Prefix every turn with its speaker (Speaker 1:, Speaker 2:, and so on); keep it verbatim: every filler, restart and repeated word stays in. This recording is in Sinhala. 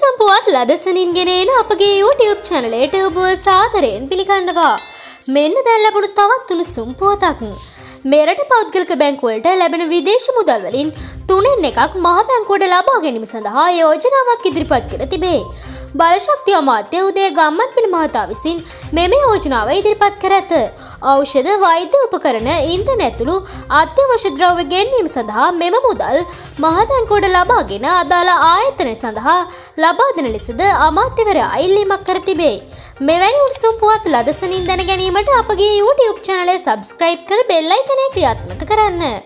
Speaker 1: උණුසුම් පුවත් ලදසනින් ගෙන එන අපගේ YouTube channel එකට ඔබ සාදරයෙන් පිළිගන්නවා. මෙන්න දැන් ලැබුණු තවත් උණුසුම් පුවතක්. මෙරට පෞද්ගලික බැංකු වලට ලැබෙන විදේශ මුදල් වලින් තුනෙන් එකක් මහ බැංකුවට ලබා ගැනීම සඳහා යෝජනාවක් ඉදිරිපත් කර තිබේ. බලශක්ති අමාත්‍ය උදේ ගම්මන්පිල මහතා විසින් මෙම යෝජනාව ඉදිරිපත් කර ඇත. ඖෂධ, වෛද්‍ය උපකරණ, ඉන්ධන ඇතුළු අත්‍යවශ්‍ය ද්‍රව්‍ය ගෙන්වීම සඳහා මෙම මුදල් මහ බැංකුවට ලබාගෙන අදාළ ආයතන සඳහා ලබා දෙන ලෙසද අමාත්‍යවරයා ඉල්ලීමක් කර තිබේ. මෙවැනි උණුසුම් පුවත් ලදසනින් දැන ගැනීමට අපගේ YouTube channel එක subscribe කර bell icon එක ක්‍රියාත්මක කරන්න.